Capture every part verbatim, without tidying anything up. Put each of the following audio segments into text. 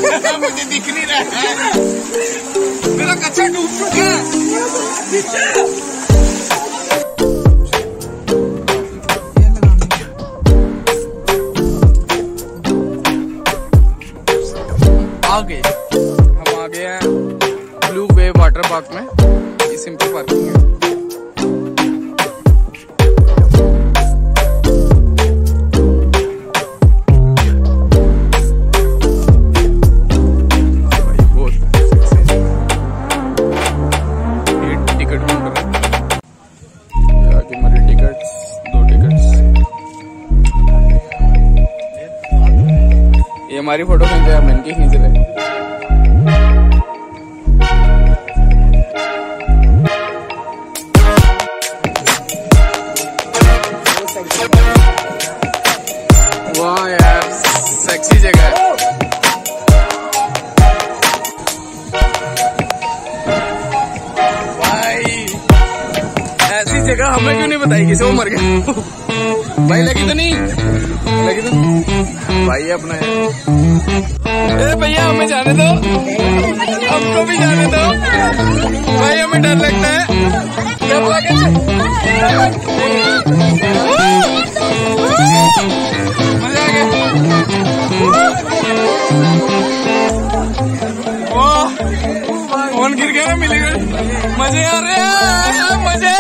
मुझे दिख नहीं रहा है, मेरा कच्चा डूब चुका है। आ गए हम आ गए हैं ब्लू वेव वाटर पार्क में। ये सिंपल पार्किंग है। ये हमारी फोटो खींच रहे हैं, मैंने की खींच रहे। वाह यार, सेक्सी जगह है। भाई ऐसी जगह हमें क्यों नहीं बताई, किसी को मर गया भाई। लगी तो नहीं लगी तो भाई अपना है। ए भैया हमें जाने दो, हमको भी जाने दो भाई, हमें डर लगता है। डर लगे मजा आ गया। फोन गिर गया ना, मिलेगा। मजे आ रहे हैं, मजे।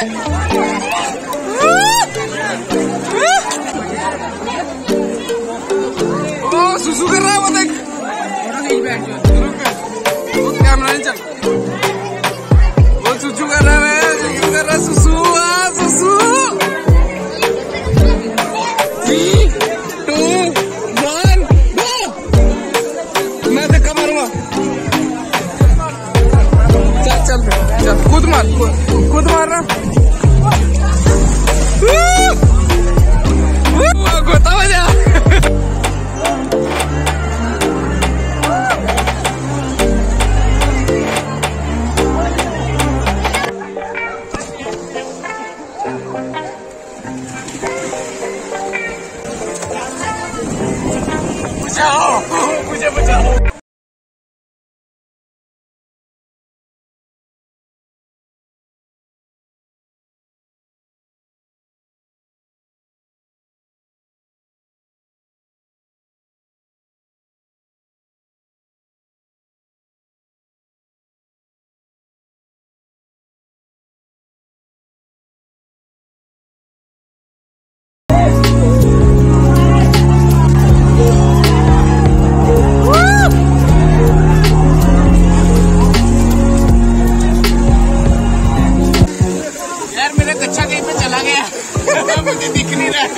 सुसु कर रहा है वो, देख कैमरा नहीं चल। वो सुसु कर रहा है, कर रहा है सुसु। आ सुसु। Three two one go. मैं धक्का मारूंगा। चल चल चल, खुद मार, खुद मारना। गोता बजा। बचाओ, मुझे बचाओ। मुझे दिख नहीं रहा है,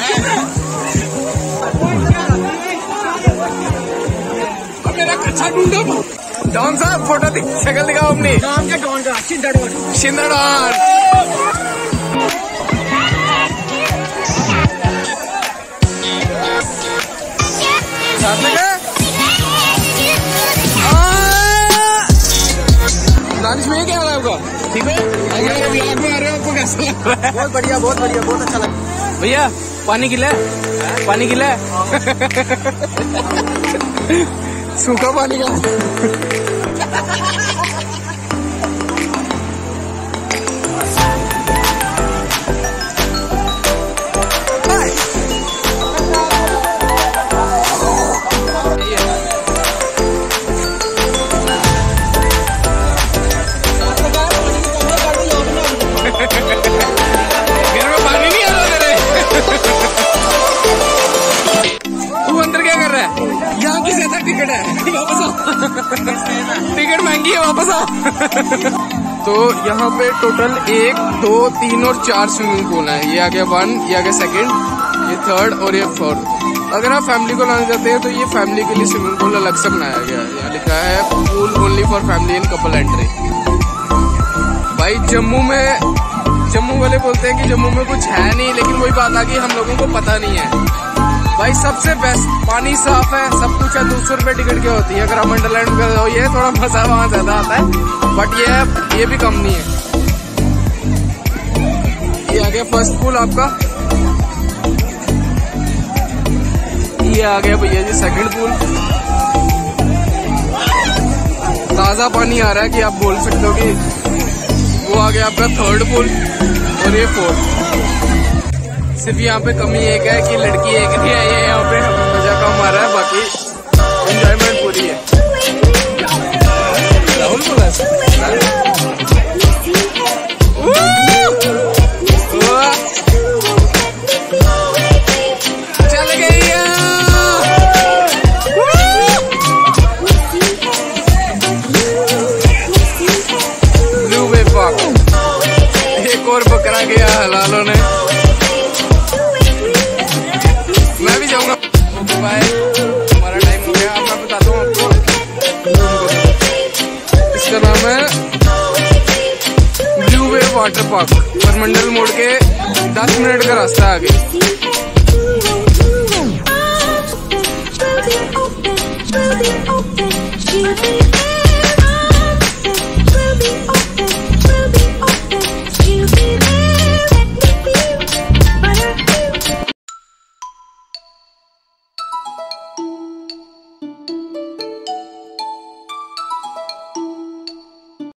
मेरा कच्चा ढूंढो। डॉन साहब फोटो दिख, शक्ल दिखाओ अपनी। नाम क्या डॉन का? शिंदा डॉन। शिंदा डॉन। साथ में दानिश में क्या हाल है आपका? ठीक है, ब्लॉग में आ रहे हो, आपको कैसा लग रहा है? बहुत बढ़िया, बहुत बढ़िया, बहुत अच्छा लगा। भैया पानी गिला, पानी गिला, सूखा पानी का। टिकट है, वापस आओ। टिकट महंगी है, वापस आओ। तो यहाँ पे टोटल एक, दो, तीन और चार स्विमिंग पूल है। ये आ गया वन, ये आ गया सेकंड, ये थर्ड और ये फोर्थ। अगर आप फैमिली को लाना चाहते हैं तो ये फैमिली के लिए स्विमिंग पूल अलग से बनाया गया है। यहाँ लिखा है pool only for family and couple entry. भाई जम्मू में, जम्मू वाले बोलते हैं कि जम्मू में कुछ है नहीं, लेकिन वही बात आ गई, हम लोगों को पता नहीं है। भाई सबसे बेस्ट, पानी साफ है, सब कुछ है। दो सौ रुपए टिकट क्या होती है? अगर आप वंडरलैंड में जाओ, ये थोड़ा मजा वहाँ ज्यादा आता है, बट ये ये भी कम नहीं है। ये आ गया फर्स्ट पूल आपका, ये आ गया भैया जी सेकंड पूल, ताजा पानी आ रहा है कि आप बोल सकते हो कि वो आ गया आपका थर्ड पुल और ये फोर्थ। सिर्फ यहाँ पे कमी एक है कि लड़की एक नहीं आई है यहाँ पे, मजा कम आ रहा है, बाकी एंजॉयमेंट पूरी है। राहुल बोला चल गई ब्लू वे पार्क। एक और पकड़ा गया हलालों ने। मैं भी जाऊंगा। बाय, हमारा टाइम हो गया। अब मैं बताता हूँ आपको, इसका नाम है ब्लू वे वाटर पार्क। परमंडल मोड़ के दस मिनट का रास्ता है आगे।